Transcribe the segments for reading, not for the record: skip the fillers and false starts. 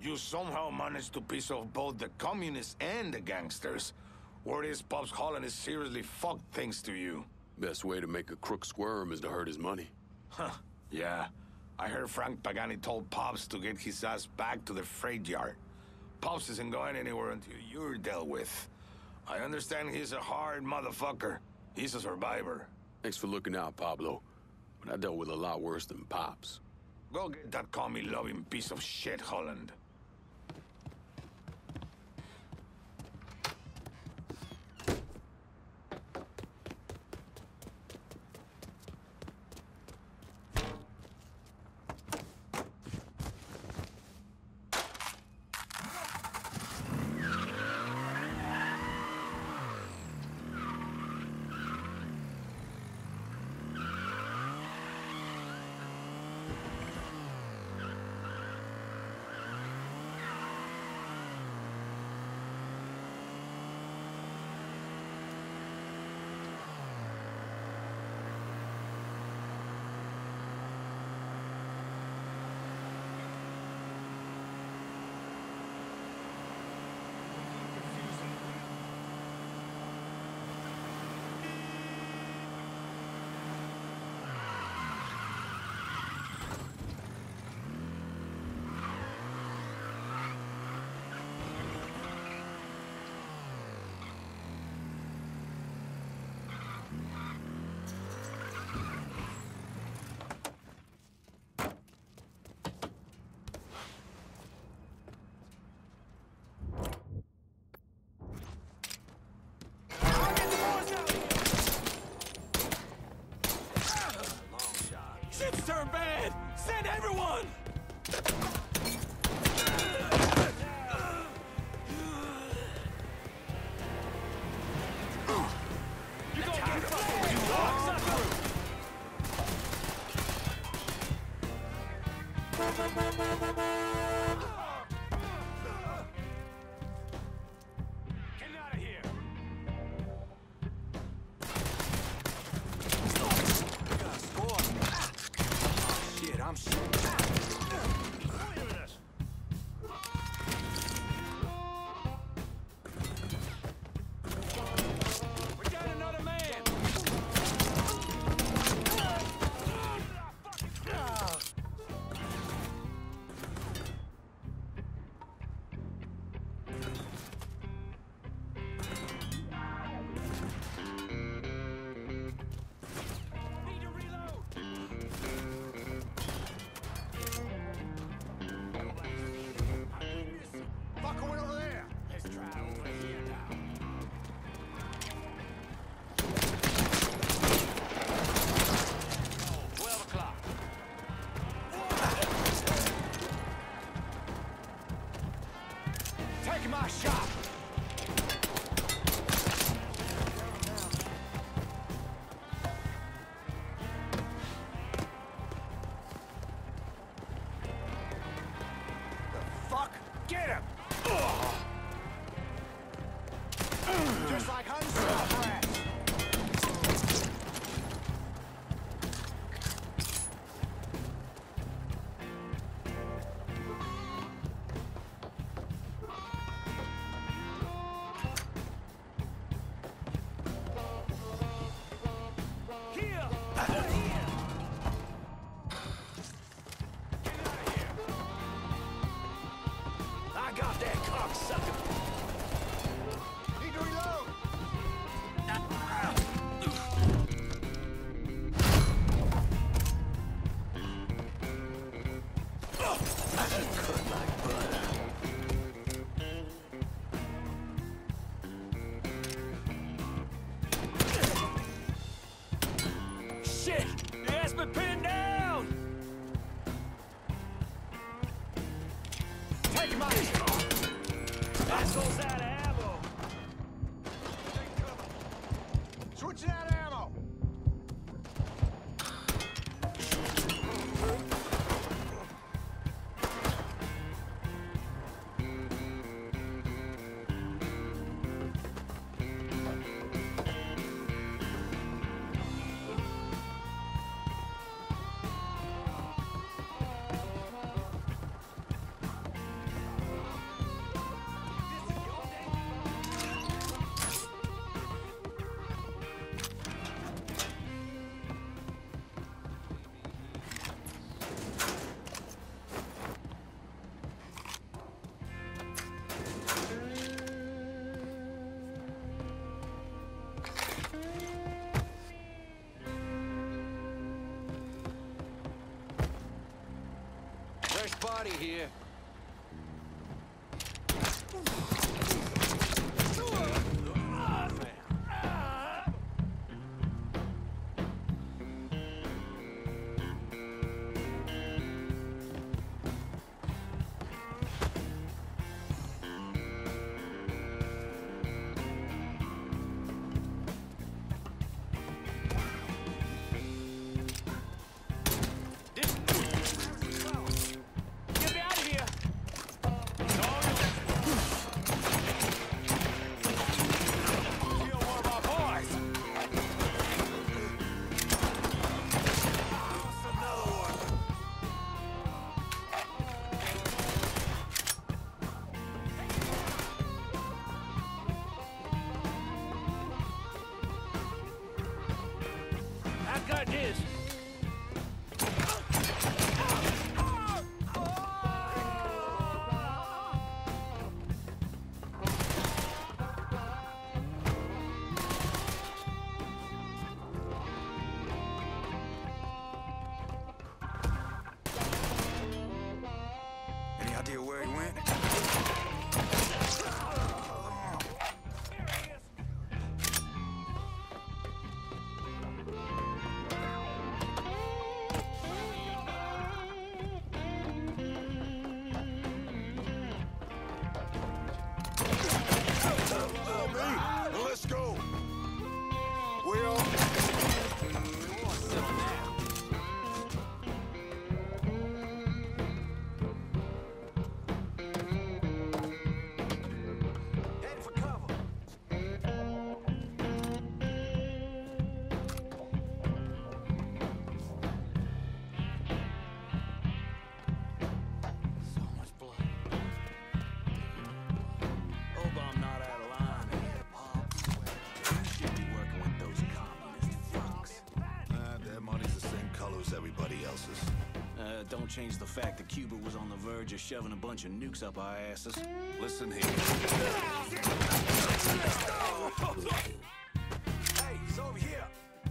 You somehow managed to piss off both the communists and the gangsters. Word is Pops Holland is seriously fucked thanks to you. Best way to make a crook squirm is to hurt his money. Huh, yeah. I heard Frank Pagani told Pops to get his ass back to the freight yard. Pops isn't going anywhere until you're dealt with. I understand he's a hard motherfucker. He's a survivor. Thanks for looking out, Pablo. But I dealt with a lot worse than Pops. Go get that commie-loving piece of shit, Holland. Shit's turned bad! Send everyone! You're gonna get fucking Get out of here! We got a score! Shit, I'm shit. We got another man! Need to reload! Fuck going over there! Let's try over here now. 12 o'clock. Take my shot! Fuck! Get him! Just like unstopped rats! Here! Get out of here! I got that cocksucker! Need to reload! Cut like butter. Shit! He has me pinned down! Take my shot! Asshole's out of ammo! Switching out of ammo! party here. Get me out of here! Kill one of our boys! Lost another one. I've got this. Any idea where he went? Let's go. Will. Head for cover. So much blood. Hope I'm not out of line here, Pop. Should be working with those communist fucks. Their money's the same color as everybody else's. Don't change the fact that Cuba was on the verge of shoving a bunch of nukes up our asses. Listen here. Hey, he's over here.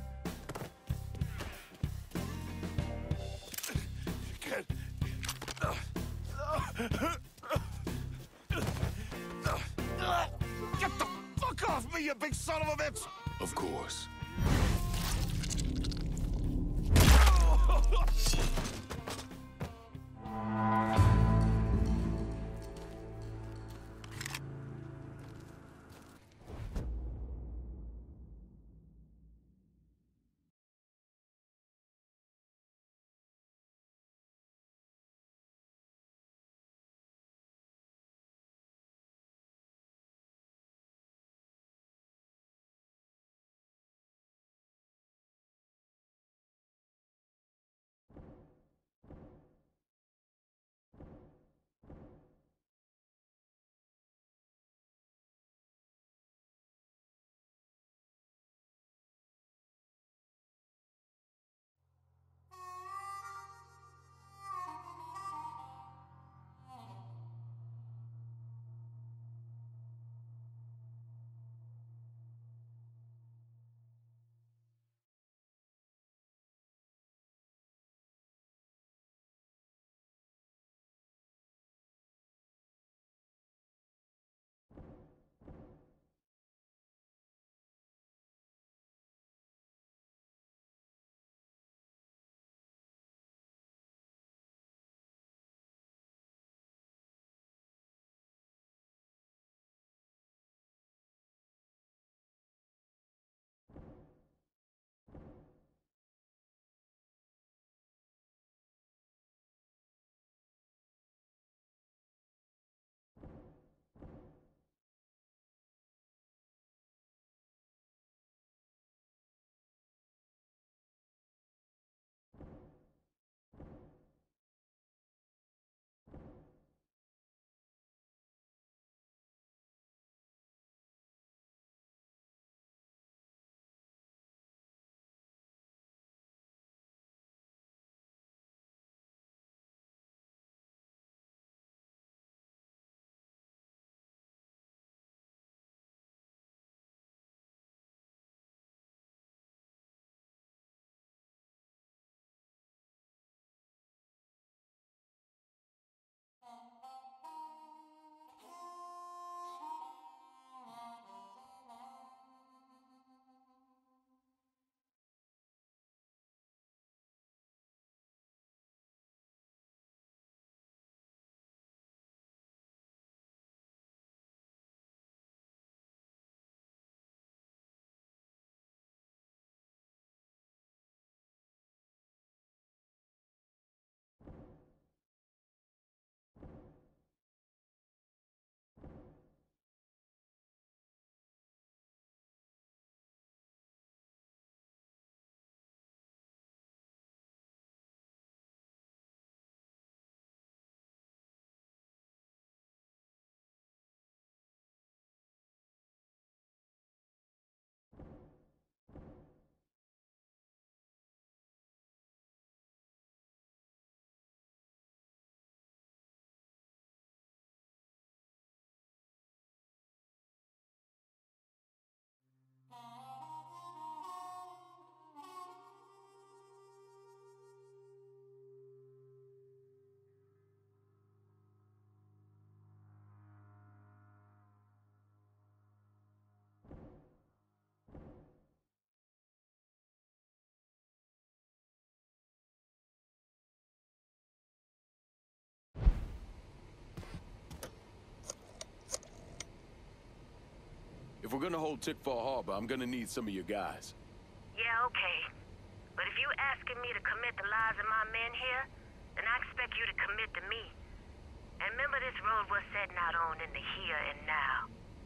Get the fuck off me, you big son of a bitch! Of course. gonna hold Tickfall Harbor. I'm gonna need some of your guys. Yeah, okay. But if you asking me to commit the lives of my men here, then I expect you to commit to me. And remember, this road we're setting out on in the here and now.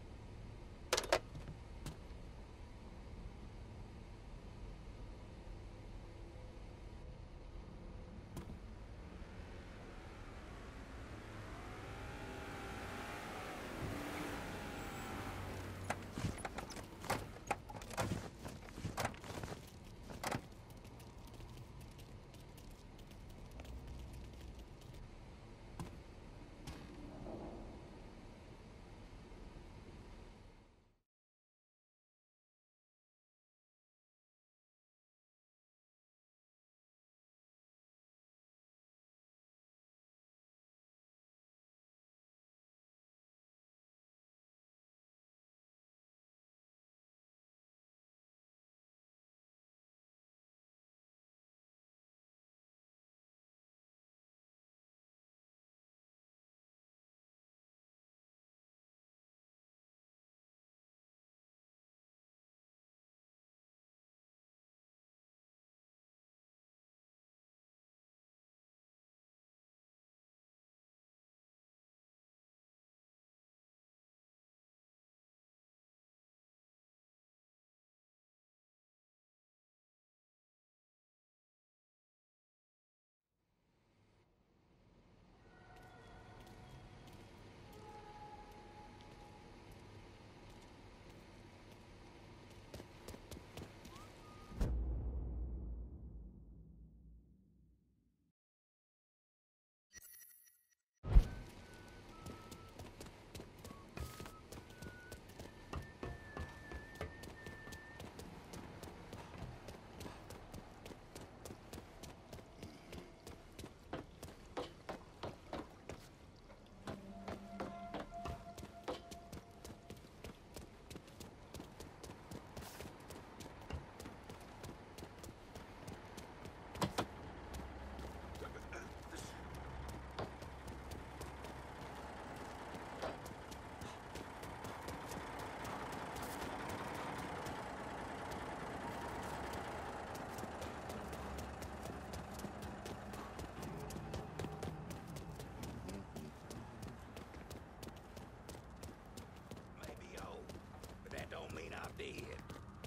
Dead.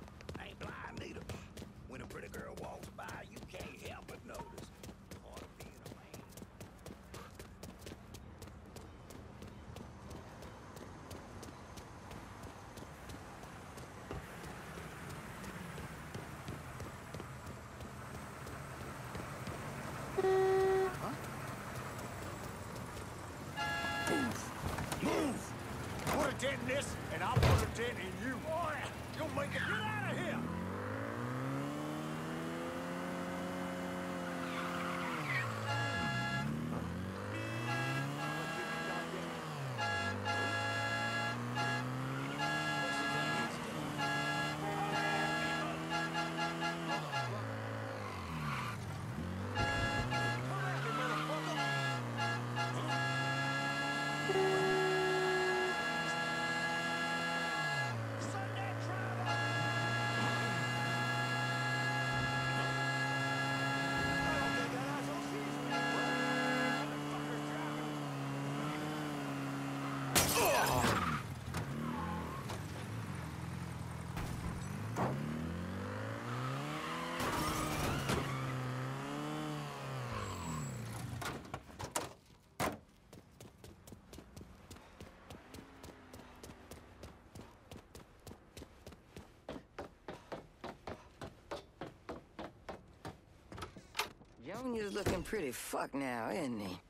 I ain't blind neither. When a pretty girl walks by, you can't help but notice. Part of being a man. Move! Put a dent in this, and I'll put a dent in you. Boy, you'll make it. Get out of here! Junior's looking pretty fucked now, isn't he?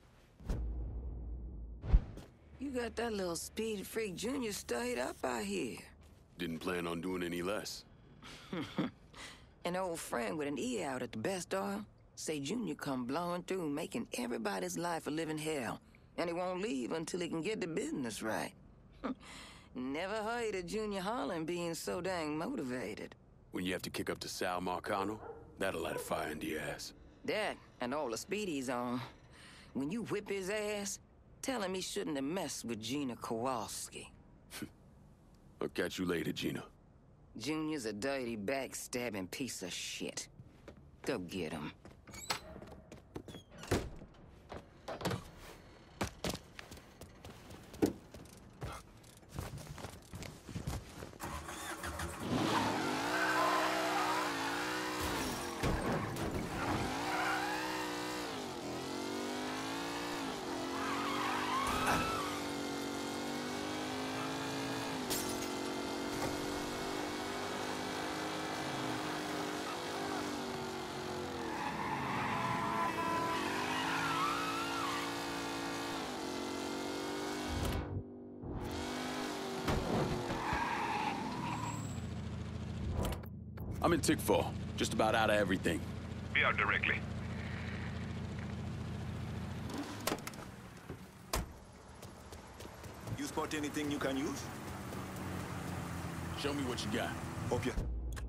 You got that little speed freak Junior stayed up out here. Didn't plan on doing any less. An old friend with an E out at the best oil say Junior come blowing through, making everybody's life a living hell, and he won't leave until he can get the business right. Never heard of Junior Holland being so dang motivated. When you have to kick up to Sal Marcano, that'll light a fire into your ass. That, and all the speed he's on. When you whip his ass, tell him he shouldn't have messed with Gina Kowalski. I'll catch you later, Gina. Junior's a dirty, backstabbing piece of shit. Go get him. I'm in Tickfall. Just about out of everything. Be out directly. You spot anything you can use? Show me what you got. Hope you...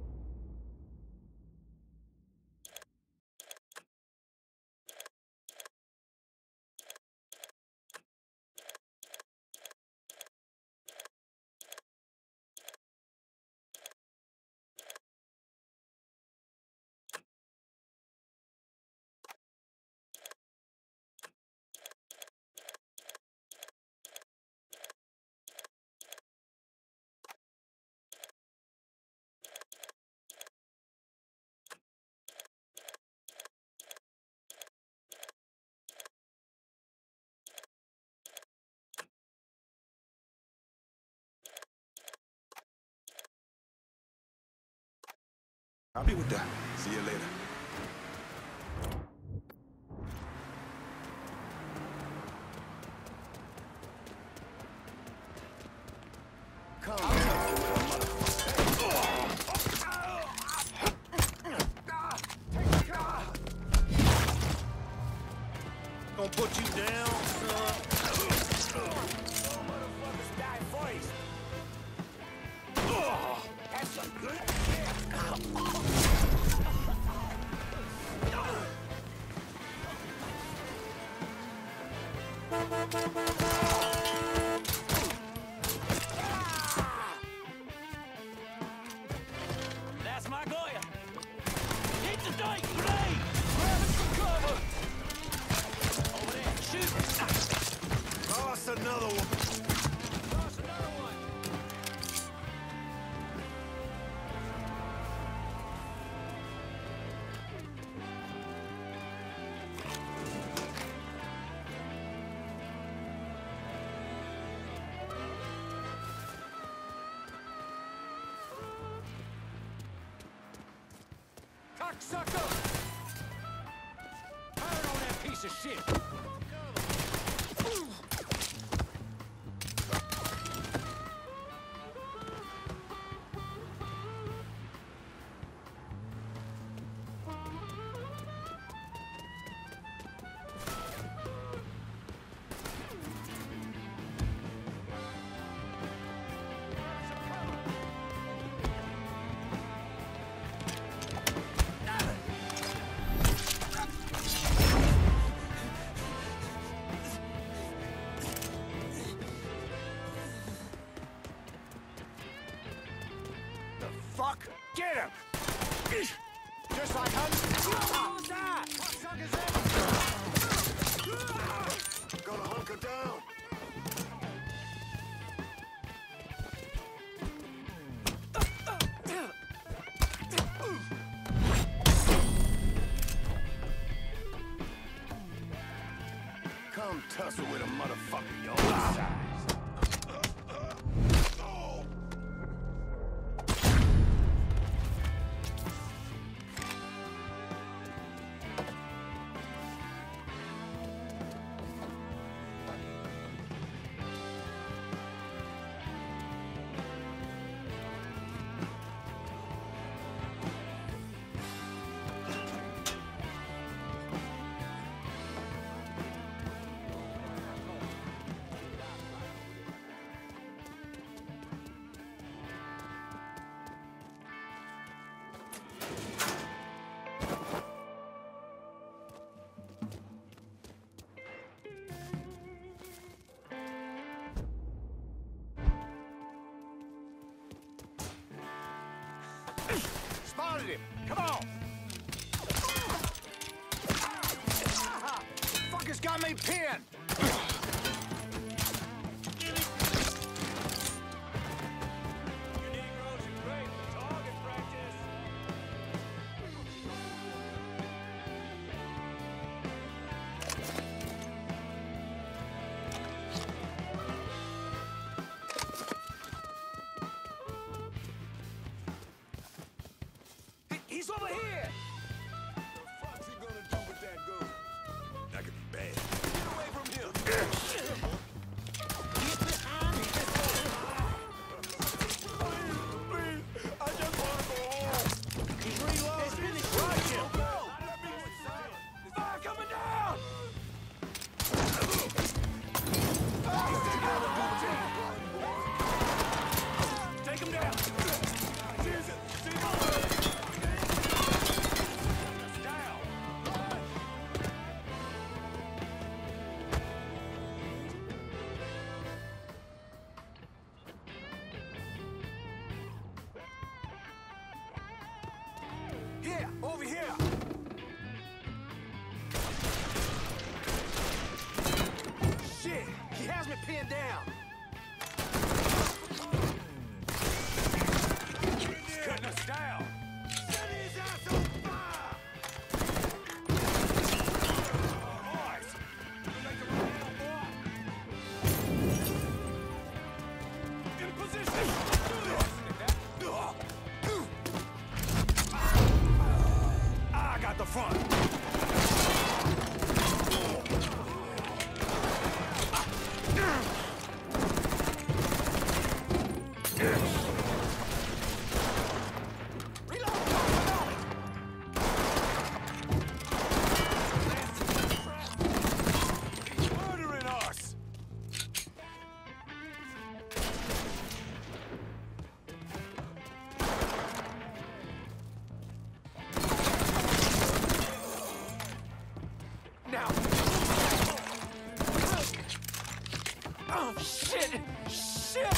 I'll be with that. See you later. Gonna put you down, son. Motherfuckers die first. That's a good That's my Goya. Hit the dike, grenade! Grab it for cover! Over there, shoot! Toss another one. Toss another one! Cocksucker! Fire on that piece of shit! Fuck! Get him! Just like Hunt. Gonna hunker down. Come tussle with a motherfucker your size. Spotted him. Come on. Fucker's got me pinned. He's over here! What the fuck's he gonna do with that gun? That could be bad. Get away from him! Get behind me! Please, I just wanna go home. He's reloading. Finish him. Fire coming down! Take him down! Jesus! Here, over here. Shit, he has me pinned down. He's cutting us down. Set his ass on fire! Boys, you make the right now, boy. In position. I got the front. Murdering us. Now. Oh, shit! Shit!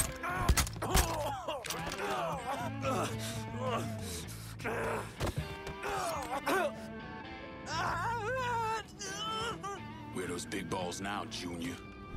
Where are those big balls now, Junior?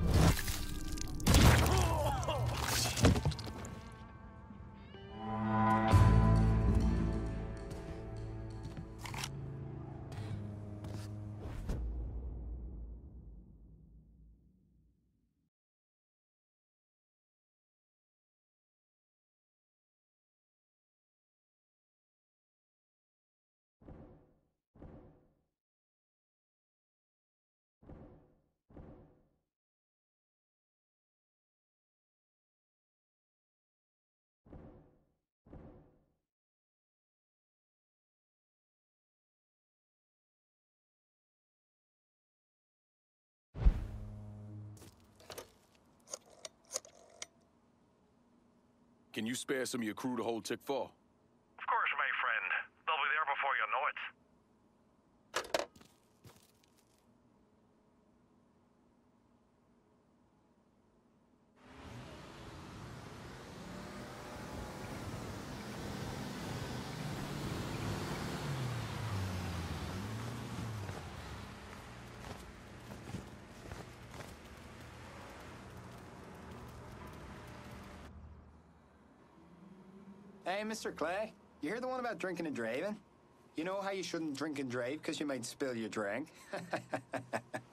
Can you spare some of your crew to hold Tick 4? Of course, my friend. They'll be there before you know it. Hey, Mr. Clay, you hear the one about drinking and driving? You know how you shouldn't drink and drive because you might spill your drink?